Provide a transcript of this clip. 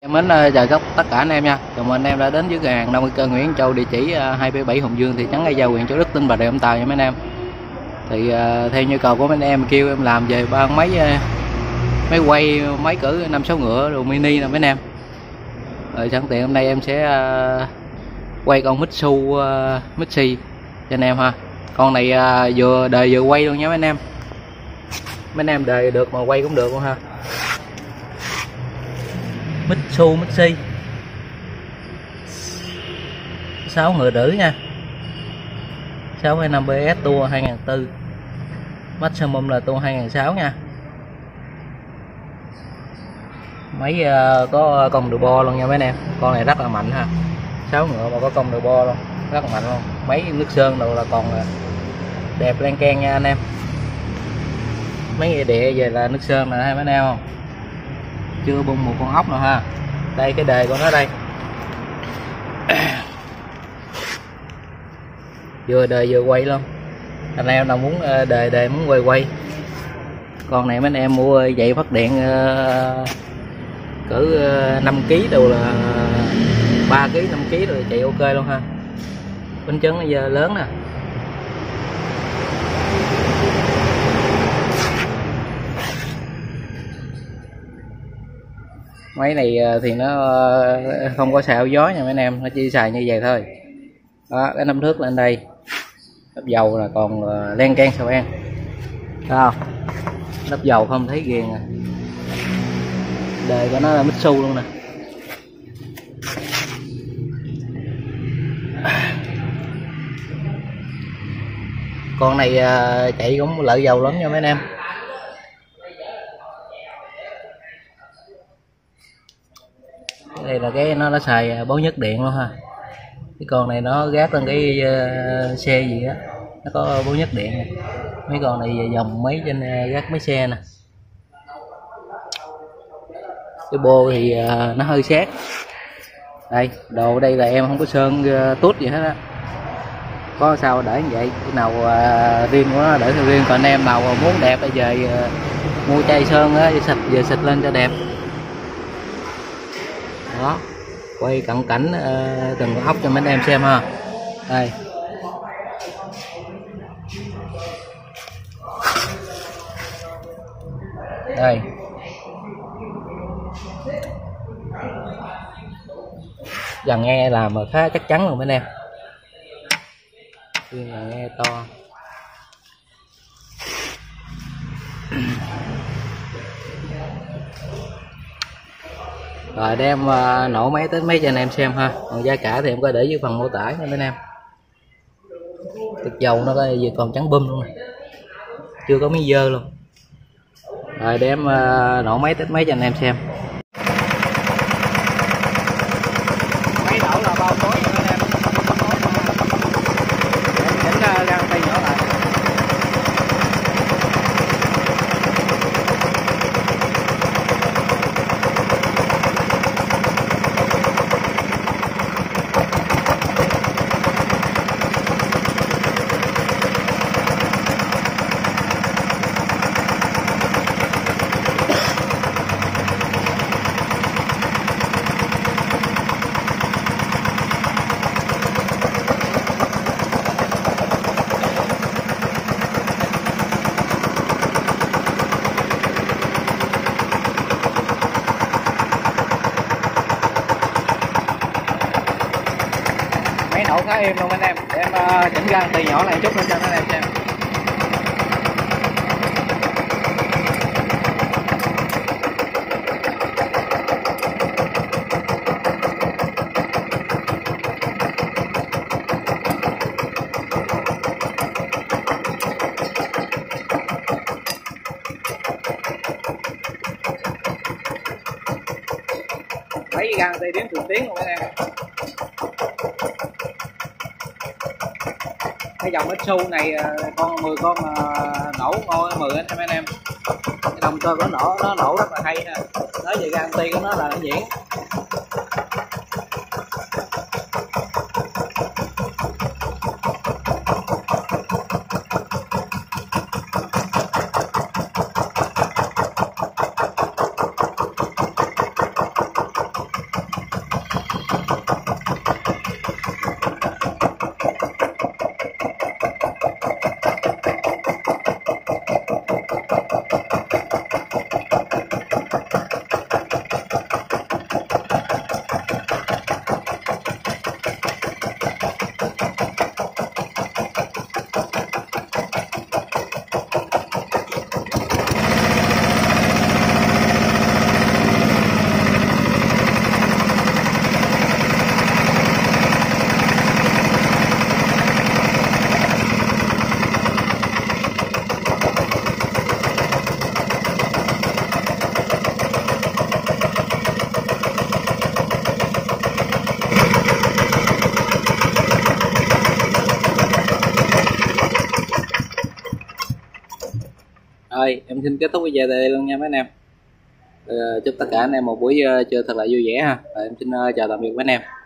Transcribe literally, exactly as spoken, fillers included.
Em mến chào tất tất cả anh em nha. Chào mừng anh em đã đến với cửa hàng năm mươi cơ Nguyễn Châu, địa chỉ hai bảy bảy Hồng Dương, thị trấn Ea Dao, huyện Châu Đức, tỉnh Bà Rịa Vũng Tàu nha mấy anh em. Thì uh, theo nhu cầu của mấy anh em kêu em làm về ba máy uh, máy quay máy cỡ năm sáu ngựa đồ mini nè mấy anh em. Rồi sẵn tiện hôm nay em sẽ uh, quay con Mitsu uh, Mitsi cho anh em ha. Con này uh, vừa đời vừa quay luôn nha mấy anh em. Mấy anh em đời được mà quay cũng được luôn ha. Mitsu Mitsi sáu ngựa rưỡi nha, sáu phẩy năm B S tua hai nghìn bốn, maximum là tua hai nghìn sáu nha. Máy uh, có công đồ bo luôn nha mấy anh em. Con này rất là mạnh ha, sáu ngựa mà có công đồ bo luôn, rất là mạnh luôn. Máy nước sơn đâu là còn đẹp lan can nha anh em. Mấy nghề địa về là nước sơn là hai mấy anh em không, chưa bung một con ốc nào ha. Đây cái đề của nó đây, vừa đời vừa quay luôn. Anh em nào muốn đề đề muốn quay quay con này mấy anh em mua dậy phát điện uh, cỡ uh, năm ký đâu là ba ký năm ký rồi chạy ok luôn ha. Bánh trứng giờ lớn nè. Máy này thì nó không có xào gió nha mấy anh em, nó chỉ xài như vậy thôi. Đó, cái nắm thước lên đây, nắp dầu là còn len can xào an, thấy không? Nắp dầu không thấy ghiền à. Đời của nó là Mitsu luôn nè. Con này chạy cũng lợi dầu lắm nha mấy anh em. Đây là cái nó đã xài báo nhất điện luôn ha. Cái con này nó gác lên cái uh, xe gì á, nó có báo nhất điện này. Mấy con này dòng máy trên uh, gác mấy xe nè. Cái bô thì uh, nó hơi sát. Đây đồ đây là em không có sơn uh, tút gì hết á, có sao để như vậy. Cái nào uh, riêng của nó để theo riêng, còn anh em nào muốn đẹp bây giờ uh, mua chai sơn á, xịt về xịt lên cho đẹp. Đó, quay cận cảnh uh, từng con ốc cho mấy anh em xem ha. Đây đây dàn nghe làm mà khá chắc chắn luôn mấy anh em. Riêng là nghe to. Rồi đem uh, nổ máy tới mấy cho anh em xem ha. Còn giá cả thì em có để dưới phần mô tả nha mấy anh em. Cực dầu nó có giờ còn trắng bum luôn này, chưa có miếng dơ luôn. Rồi đem uh, nổ máy tới mấy cho anh em xem. Máy nổ là bao tối nha anh em. Chỉnh ra găng tay nhỏ lại. Máy nổ khá êm luôn anh em. Để em uh, chỉnh ra từ nhỏ lại chút lên cho anh em xem. Mấy găng tay đếm thường tiếng luôn anh em. Cái dòng Mitsu này con mười con mà nổ ngon mười anh em anh em. Cái động cơ của nó nó nổ rất là hay nè. Nói về guarantee của nó là nó nhuyễn. Rồi em xin kết thúc video tại đây luôn nha mấy anh em. Ờ, chúc tất cả anh em một buổi trưa thật là vui vẻ ha. Rồi em xin chào tạm biệt mấy anh em.